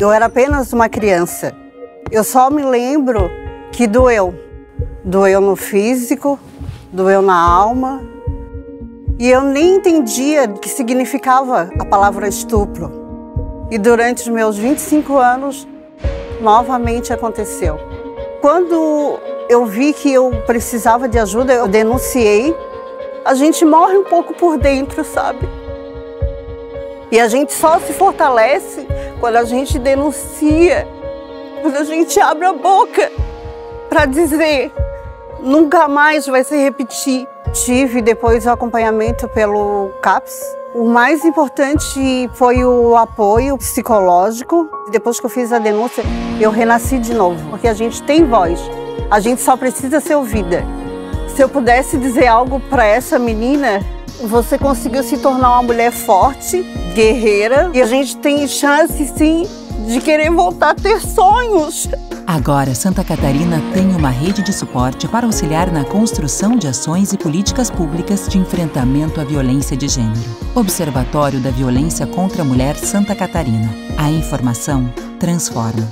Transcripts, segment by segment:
Eu era apenas uma criança. Eu só me lembro que doeu. Doeu no físico, doeu na alma. E eu nem entendia o que significava a palavra estupro. E durante os meus 25 anos, novamente aconteceu. Quando eu vi que eu precisava de ajuda, eu denunciei. A gente morre um pouco por dentro, sabe? E a gente só se fortalece quando a gente denuncia, quando a gente abre a boca para dizer, nunca mais vai se repetir. Tive depois o acompanhamento pelo CAPS. O mais importante foi o apoio psicológico. Depois que eu fiz a denúncia, eu renasci de novo, porque a gente tem voz, a gente só precisa ser ouvida. Se eu pudesse dizer algo para essa menina, você conseguiu se tornar uma mulher forte, guerreira, e a gente tem chance, sim, de querer voltar a ter sonhos. Agora, Santa Catarina tem uma rede de suporte para auxiliar na construção de ações e políticas públicas de enfrentamento à violência de gênero. Observatório da Violência contra a Mulher Santa Catarina. A informação transforma.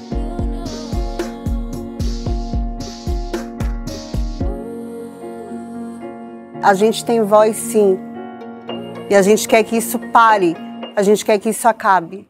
A gente tem voz, sim. E a gente quer que isso pare. A gente quer que isso acabe.